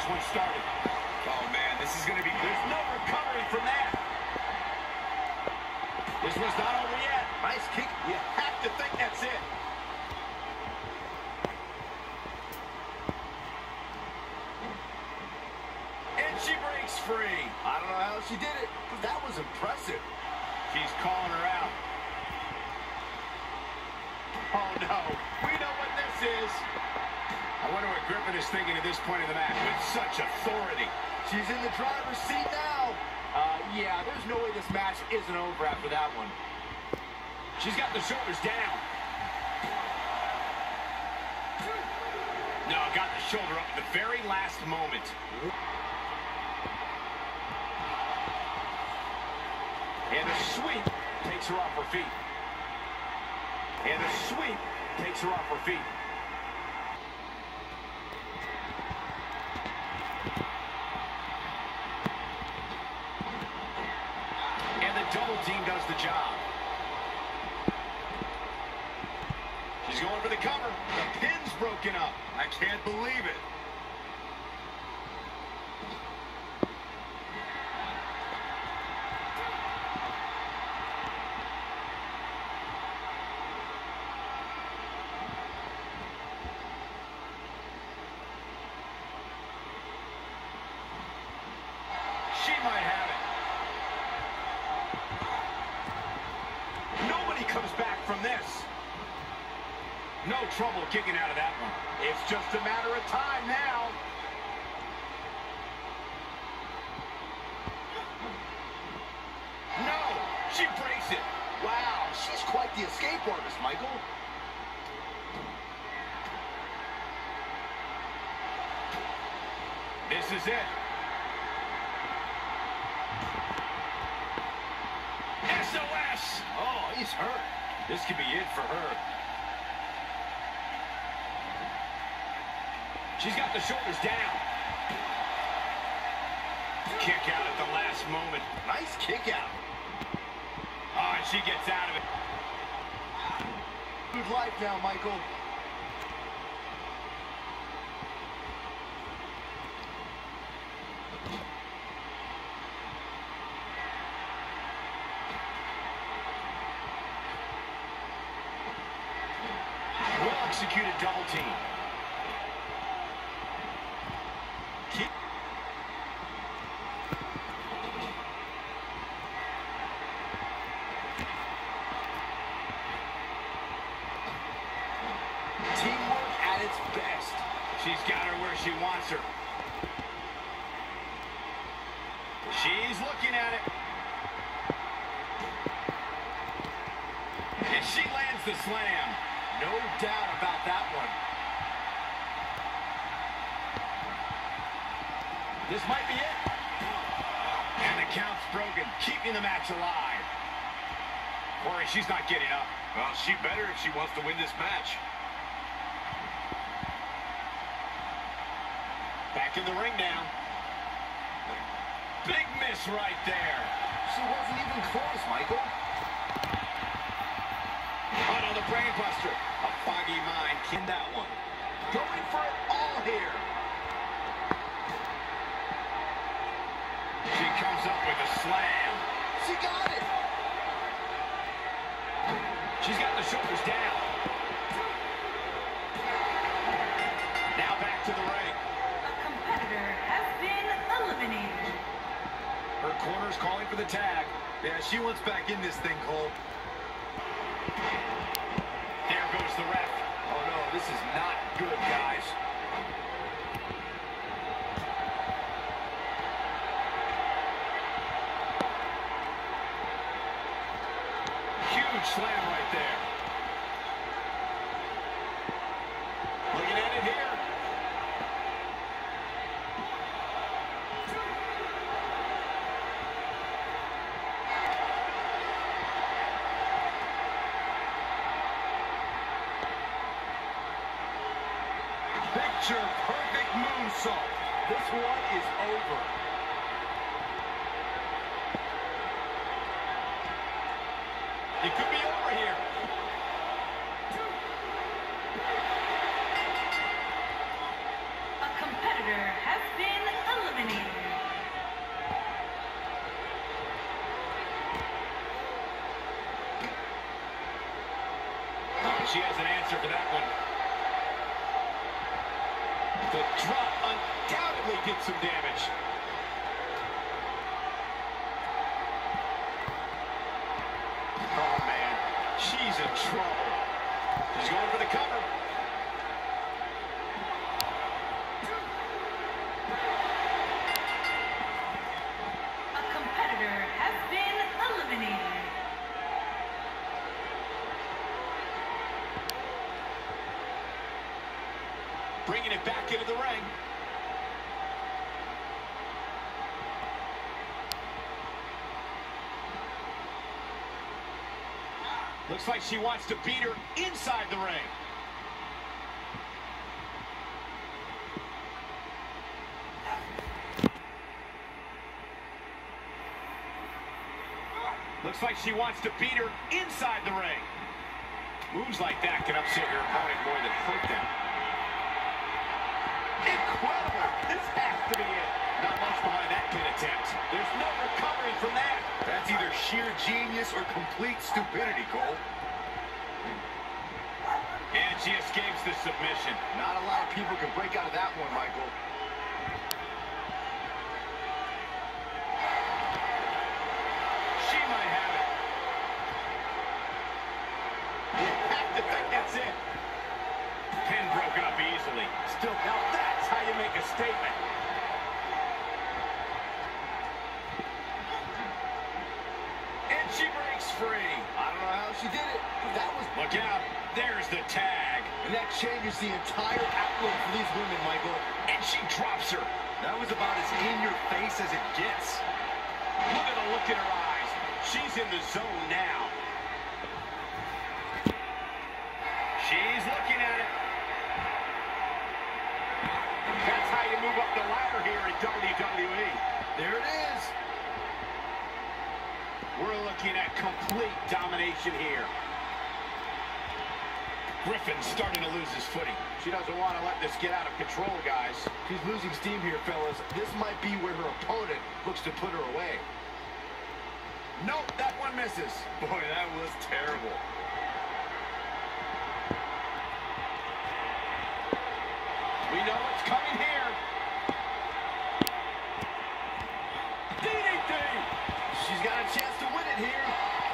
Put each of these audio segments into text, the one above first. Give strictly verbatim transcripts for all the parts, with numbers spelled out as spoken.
one started. Oh, man, this is going to be... There's no recovery from that. This one's not over yet. Nice kick. You have to think that's it. And she breaks free. I don't know how she did it, but that was impressive. She's calling her out. Oh, no. We know what this is. I wonder what Griffin is thinking at this point in the match with such authority. She's in the driver's seat now. Uh, yeah, there's no way this match isn't over after that one. She's got the shoulders down. No, got the shoulder up at the very last moment. And a sweep takes her off her feet. And a sweep takes her off her feet. And the double team does the job. She's going for the cover. The pin's broken up. I can't believe it. She might have it. Nobody comes back from this. No trouble kicking out of that one. It's just a matter of time now. No, she breaks it. Wow, she's quite the escape artist, Michael. This is it. S O S! Oh, he's hurt. This could be it for her. She's got the shoulders down. Kick out at the last moment. Nice kick out. Oh, and she gets out of it. Good life now, Michael. Well-executed double team. Keep. Teamwork at its best. She's got her where she wants her. She's looking at it. And she lands the slam. No doubt about that one. This might be it. And the count's broken, keeping the match alive. Corey, she's not getting up. Well, she better if she wants to win this match. Back in the ring now. Big miss right there. She wasn't even close, Michael. Oh, no, the brain buster. A foggy mind in that one. Going for it all here. She comes up with a slam. She got it. She's got the shoulders down. Now back to the ring. A competitor has been eliminated. Her corner's calling for the tag. Yeah, she wants back in this thing, Cole. There goes the ref. Oh, no, this is not good, guys. Huge slam right there. Looking at it here. Picture perfect moonsault. This one is over. It could be over here. A competitor has been she has an answer for that one. The drop undoubtedly did some damage. Oh, man. She's in trouble. She's going for the cover. A competitor has been eliminated. Bringing it back into the ring. Looks like she wants to beat her inside the ring. Looks like she wants to beat her inside the ring. Moves like that can upset your opponent more than hurt them. Incredible! This has to be it. Not much behind that pin attempt. There's no recovering from that. That's either sheer genius or complete stupidity, Cole. And she escapes the submission. Not a lot of people can break out of that one, Michael. She might have it. You have to think that's it. Pin broken up easily. Still, now that's how you make a statement. And she breaks free. I don't know how she did it, but that was... Look out. There's the tag. And that changes the entire outlook for these women, Michael. And she drops her. That was about as in-your-face as it gets. Look at the look in her eyes. She's in the zone now. She's looking at it. That's how you move up the ladder here in W W E. There it is. We're looking at complete domination here. Griffin's starting to lose his footing. She doesn't want to let this get out of control, guys. She's losing steam here, fellas. This might be where her opponent looks to put her away. Nope, that one misses. Boy, that was terrible. We know what's coming here. D D T! She's got a chance to win it here.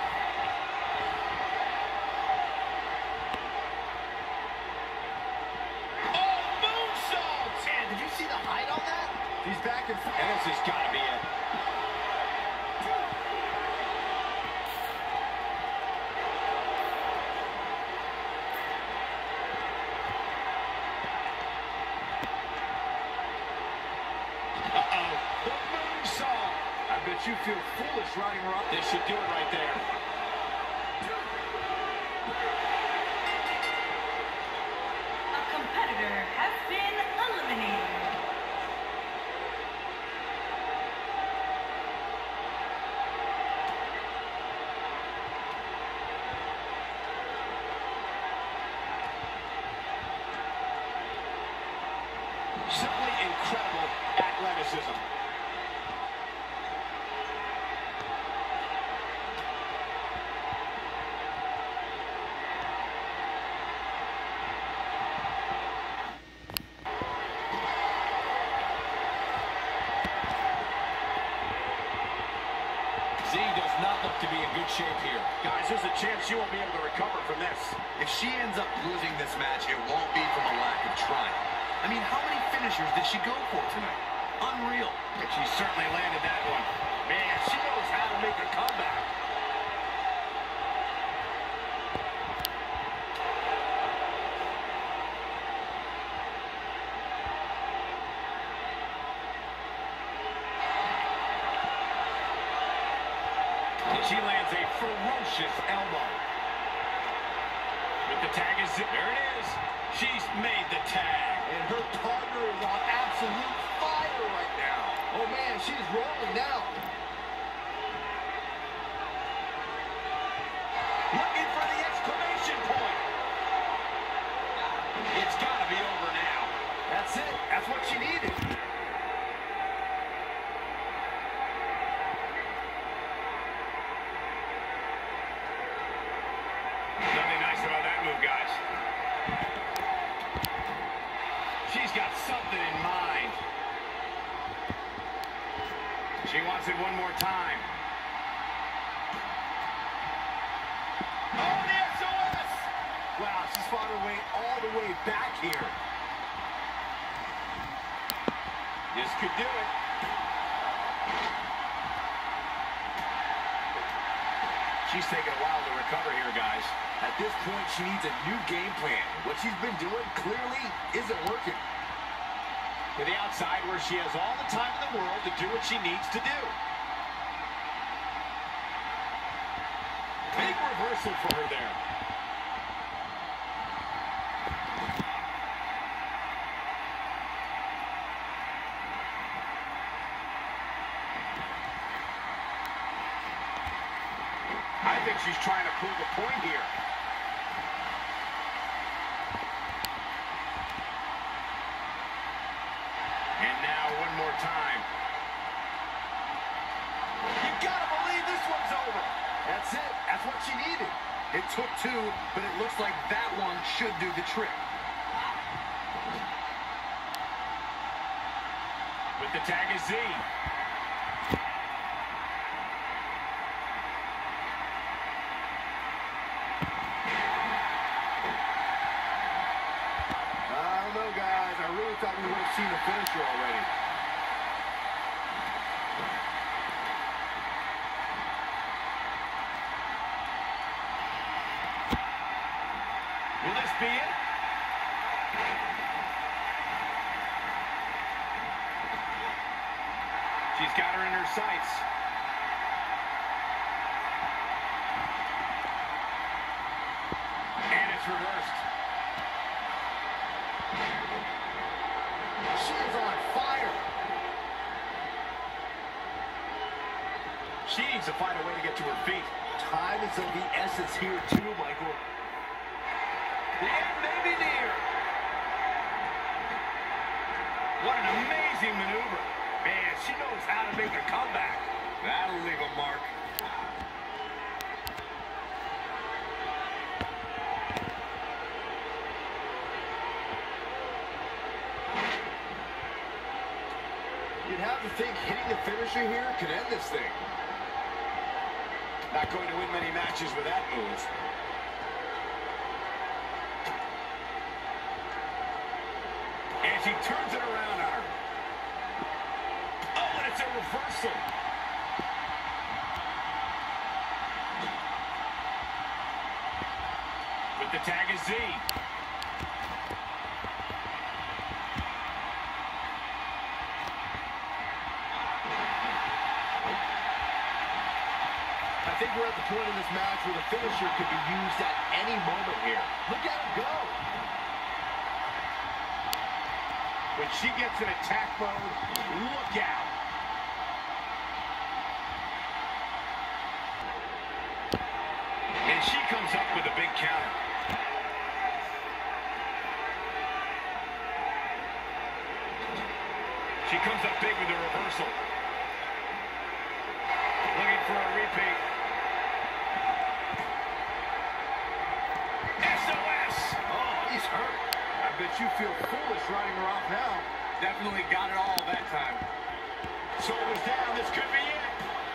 Oh, moonsault! Man, did you see the height on that? She's back in front. And this has got to be it. Uh-oh. The moonsault! I bet you feel foolish riding her up. This should do it right there. A competitor has been eliminated. Simply incredible athleticism. Z does not look to be in good shape here. Guys, there's a chance she won't be able to recover from this. If she ends up losing this match, it won't be from a lack of trying. I mean, how many finishers did she go for tonight? Unreal. And she certainly landed that one. Man, she knows how to make a comeback. And she lands a ferocious elbow. With the tag is there it is. She's made the tag. And her partner is on absolute fire right now. Oh, man, she's rolling now. Looking for the exclamation point. It's got to be over now. That's it. That's what she needed. Nothing nice about that move, guys. does it one more time. Oh, the S O S! Wow, she's fought her way all the way back here. This could do it. She's taking a while to recover here, guys. At this point, she needs a new game plan. What she's been doing clearly isn't working. To the outside where she has all the time in the world to do what she needs to do. Big reversal for her there. I think she's trying to prove a point here. And now one more time. You gotta believe this one's over. That's it. That's what she needed. It took two, but it looks like that one should do the trick. With the tag is Z. I thought we would have seen the finisher already. Will this be it? She's got her in her sights. And it's reversed. She is on fire. She needs to find a way to get to her feet. Time is of the essence here too, Michael. The end may be near. What an amazing maneuver. Man, she knows how to make a comeback. That'll leave a mark. You'd have to think hitting the finisher here could end this thing. Not going to win many matches with that move. And she turns it around on her. Oh, and it's a reversal. With the tag is Z. I think we're at the point in this match where the finisher could be used at any moment here. Look at him go. When she gets in attack mode, look out. And she comes up with a big counter. She comes up big with a reversal. Looking for a repeat. S O S! Oh, he's hurt. I bet you feel foolish riding her off now. Definitely got it all that time. Shoulders down, this could be it.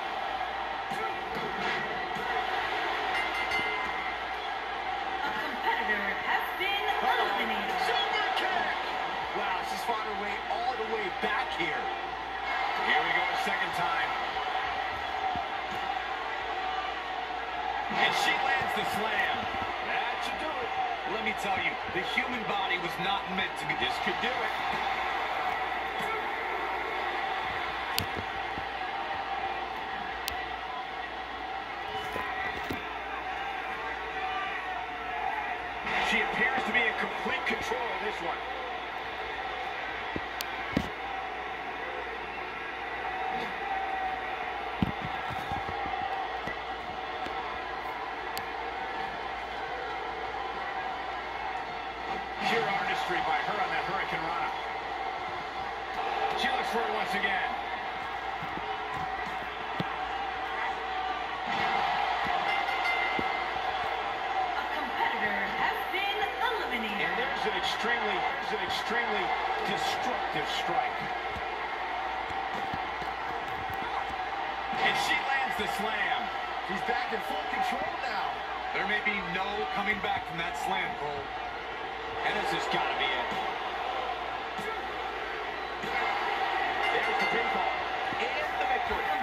A competitor has been eliminated. Super kick! Wow, she's fought her way all the way back here. Here we go a second time. And she lands the slam. That should do it. Let me tell you, the human body was not meant to be. This could do it. She appears to be in complete control of this one. Pure artistry by her on that Hurricane Rana. She looks for it once again. A competitor has been eliminated. And there's an extremely, there's an extremely destructive strike. the slam. She's back in full control now. There may be no coming back from that slam, Cole. And this has got to be it. There's the pinfall. And the victory.